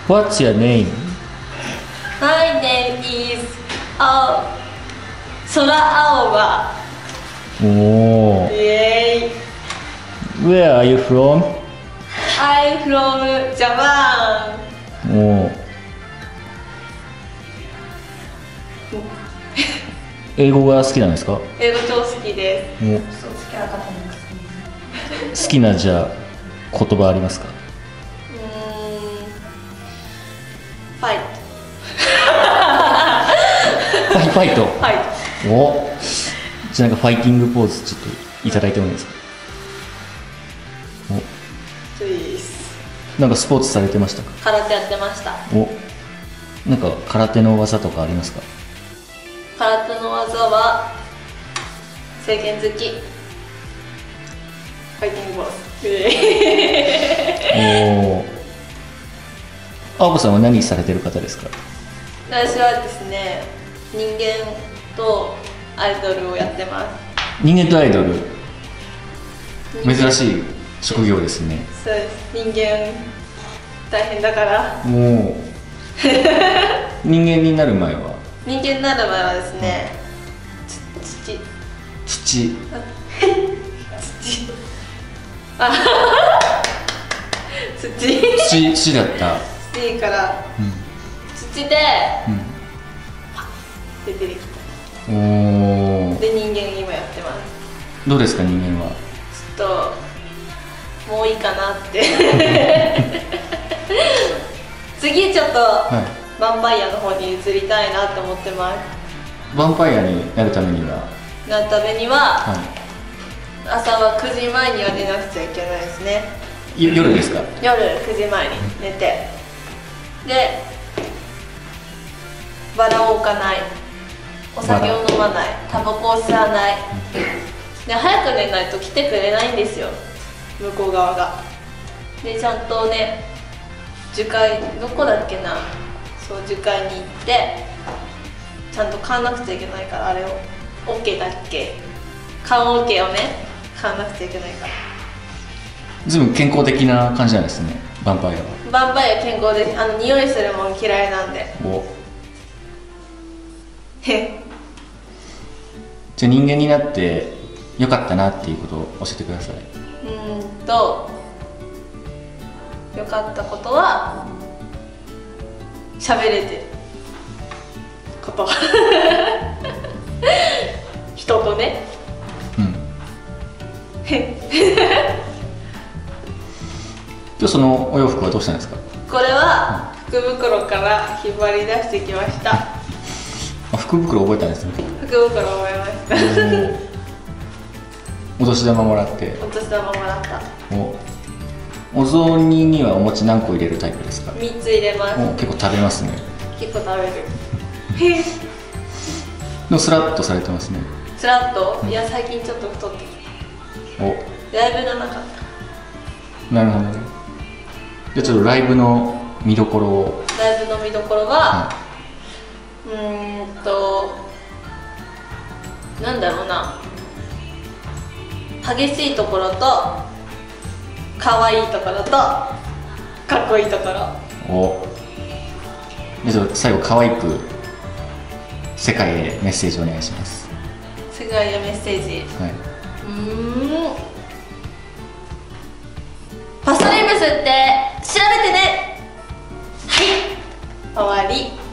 What's your name? My name is 空青葉。 おー。 イエーイ。 Where are you from? I'm from Japan。 おー。英語が好きなんですか？ 英語超好きです。 お、好きなじゃあ言葉ありますか？ ファイファイト。 ト。ファイト。 お、じゃあなんかファイティングポーズちょっといただいてもいいですか？ そうです。 なんかスポーツされてましたか？ 空手やってました。 お、なんか空手の技とかありますか？ 空手の技は正拳突き、ファイティングポーズ。 おお。青子さんは何されてる方ですか？ 私はですね、人間とアイドルをやってます。 人間とアイドル、珍しい職業ですね。 そうです。人間大変だから。 もう人間になる前は人間になる前はですね、土土だった。 土から、土で、出てきた。 おお。 で人間今やってます。 どうですか人間は？ ちょっともういいかなって次ちょっと、ヴァンパイアの方に移りたいなって思ってます。 ヴァンパイアになるためには、 朝は9時前には寝なくちゃいけないですね。 夜ですか？ 夜9時前に寝て、でバラを置かない、お酒を飲まない、タバコを吸わない、で早く寝ないと来てくれないんですよ、向こう側が。でちゃんとね、樹海どこだっけな、そう樹海に行ってちゃんと買わなくちゃいけないから、あれを OK だっけ、缶 OK をね買わなくちゃいけないから。 ずいぶん健康的な感じなんですね、ヴァンパイアは。 ヴァンパイア健康です。匂いするもん嫌いなんで。 おへじゃあ人間になってよかったなっていうことを教えてください。 よかったことは喋れてること人とね。 今日そのお洋服はどうしたんですか？ これは福袋から引っ張り出してきました。 福袋覚えたんですね。 福袋覚えました。 お年玉もらって。 お年玉もらった。 お雑煮にはお餅何個入れるタイプですか ？3つ入れます。 結構食べますね。 結構食べる。 でもスラッとされてますね。 スラッと、いや最近ちょっと太ってきた。ライブがなかった。 なるほどね。じゃあちょっとライブの見どころを。 ライブの見どころは、なんだろうな、激しいところと可愛いところとかっこいいところ。 じゃあ最後可愛く世界へメッセージお願いします。 世界へメッセージ。パストリブスって調べてね。はい、終わり。